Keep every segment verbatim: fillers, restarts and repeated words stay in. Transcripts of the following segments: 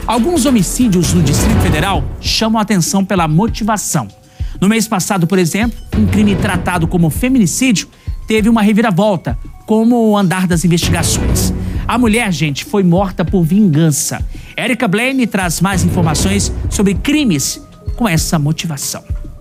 Alguns homicídios no Distrito Federal chamam a atenção pela motivação. No mês passado, por exemplo, um crime tratado como feminicídio teve uma reviravolta, como o andar das investigações. A mulher, gente, foi morta por vingança. Érica Blame traz mais informações sobre crimes com essa motivação.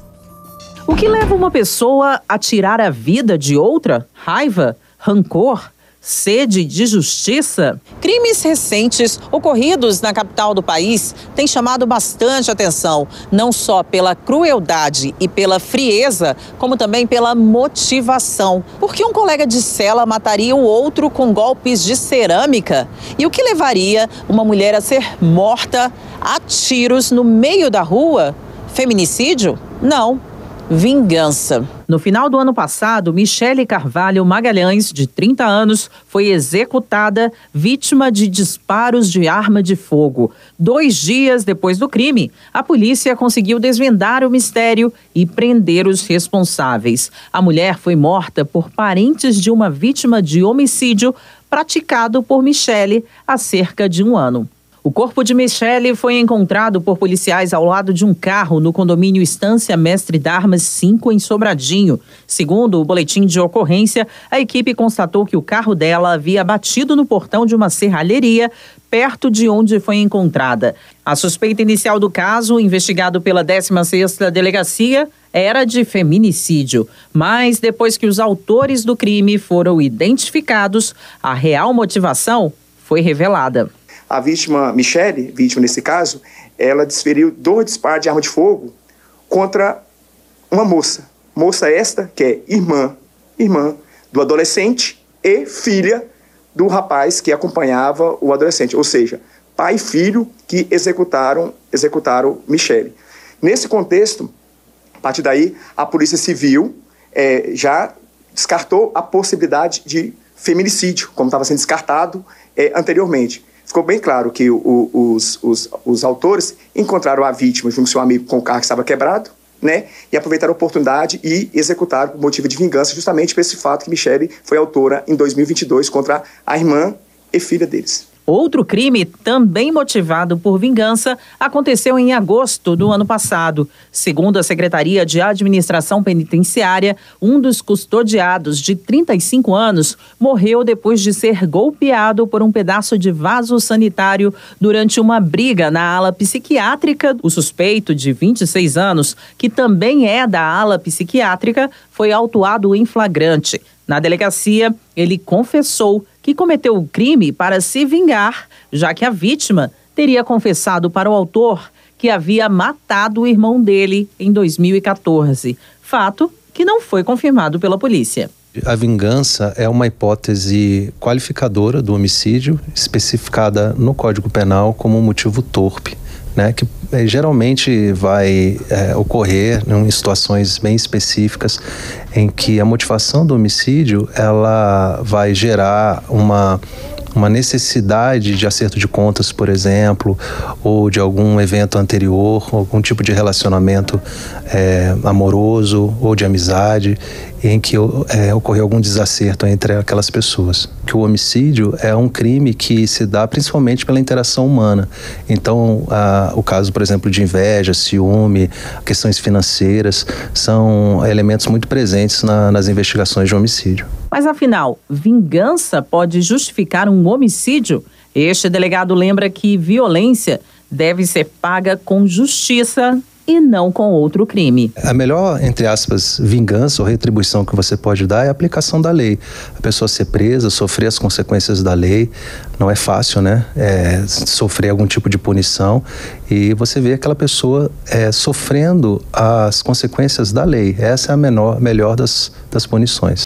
O que leva uma pessoa a tirar a vida de outra? Raiva? Rancor? Sede de justiça? Crimes recentes ocorridos na capital do país têm chamado bastante atenção, não só pela crueldade e pela frieza, como também pela motivação. Por que um colega de cela mataria o outro com golpes de cerâmica? E o que levaria uma mulher a ser morta a tiros no meio da rua? Feminicídio? Não. Vingança. No final do ano passado, Michele Carvalho Magalhães, de trinta anos, foi executada vítima de disparos de arma de fogo. Dois dias depois do crime, a polícia conseguiu desvendar o mistério e prender os responsáveis. A mulher foi morta por parentes de uma vítima de homicídio praticado por Michele há cerca de um ano. O corpo de Michele foi encontrado por policiais ao lado de um carro no condomínio Estância Mestre Darmas cinco, em Sobradinho. Segundo o boletim de ocorrência, a equipe constatou que o carro dela havia batido no portão de uma serralheria perto de onde foi encontrada. A suspeita inicial do caso, investigado pela décima sexta Delegacia, era de feminicídio. Mas depois que os autores do crime foram identificados, a real motivação foi revelada. A vítima, Michele, vítima nesse caso, ela desferiu dois disparos de arma de fogo contra uma moça. Moça esta que é irmã, irmã do adolescente e filha do rapaz que acompanhava o adolescente. Ou seja, pai e filho que executaram, executaram Michele. Nesse contexto, a partir daí, a Polícia Civil é, já descartou a possibilidade de feminicídio, como estava sendo descartado é, anteriormente. Ficou bem claro que o, os, os, os autores encontraram a vítima junto ao seu amigo com o carro que estava quebrado, né? E aproveitaram a oportunidade e executaram por motivo de vingança, justamente por esse fato que Michele foi autora em dois mil e vinte e dois contra a irmã e filha deles. Outro crime, também motivado por vingança, aconteceu em agosto do ano passado. Segundo a Secretaria de Administração Penitenciária, um dos custodiados, de trinta e cinco anos, morreu depois de ser golpeado por um pedaço de vaso sanitário durante uma briga na ala psiquiátrica. O suspeito, de vinte e seis anos, que também é da ala psiquiátrica, foi autuado em flagrante. Na delegacia, ele confessou que cometeu o crime para se vingar, já que a vítima teria confessado para o autor que havia matado o irmão dele em dois mil e quatorze. Fato que não foi confirmado pela polícia. A vingança é uma hipótese qualificadora do homicídio, especificada no Código Penal como um motivo torpe, né, que é, geralmente vai é, ocorrer em situações bem específicas em que a motivação do homicídio ela vai gerar uma, uma necessidade de acerto de contas, por exemplo, ou de algum evento anterior, algum tipo de relacionamento é, amoroso ou de amizade em que é, ocorreu algum desacerto entre aquelas pessoas. Que o homicídio é um crime que se dá principalmente pela interação humana. Então, a, o caso, por exemplo, de inveja, ciúme, questões financeiras, são elementos muito presentes na, nas investigações de homicídio. Mas, afinal, vingança pode justificar um homicídio? Este delegado lembra que violência deve ser paga com justiça e não com outro crime. A melhor, entre aspas, vingança ou retribuição que você pode dar é a aplicação da lei. A pessoa ser presa, sofrer as consequências da lei, não é fácil, né? É, sofrer algum tipo de punição e você vê aquela pessoa é, sofrendo as consequências da lei. Essa é a menor, melhor das, das punições.